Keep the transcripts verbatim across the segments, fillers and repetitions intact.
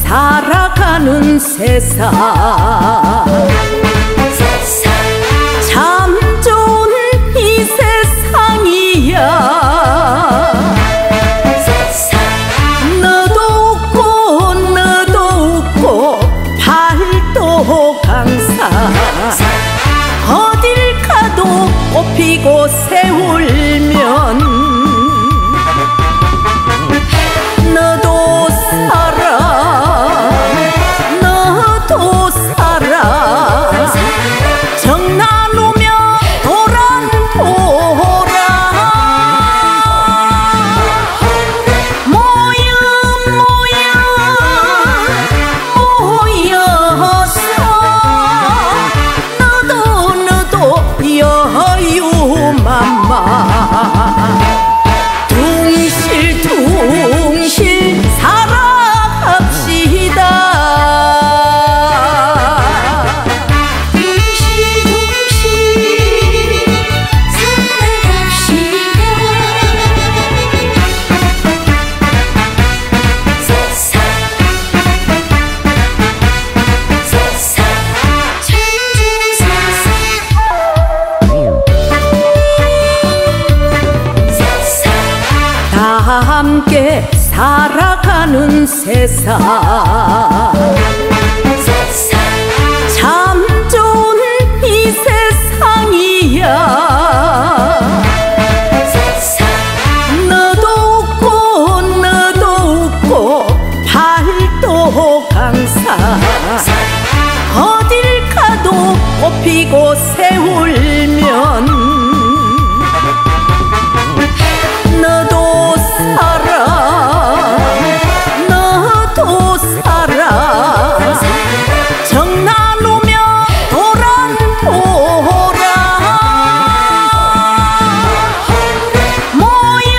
살아가는 세상, 참 좋은 이 세상이야. 너도 웃고 너도 웃고 팔도 강사, 어딜 가도 꽃피고 새울면 너도 살아, 너도 살아. 정난 오면 도란 보라. 모여 모여 모여서 너도 너도 여유만마 둥실둥실 살아갑시다. 다 함께 살아가는 세상, 참 좋은 이 세상이야. 너도 웃고 너도 웃고 팔도 강사, 어딜 가도 꽃피고 새울면 너도 살아, 너도 살아. 정난 오면 도란 보라. 모여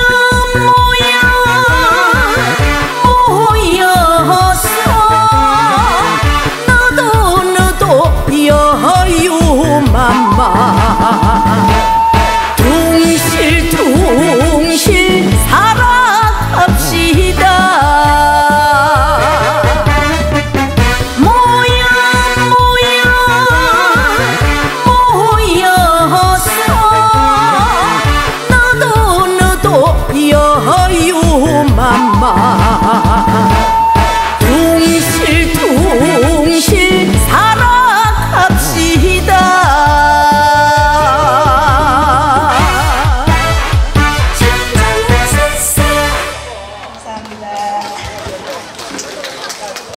모여 모여서 너도 너도 여유만마 둥실둥실 살아갑시다. 모여 모여 모여서 너도 너도 여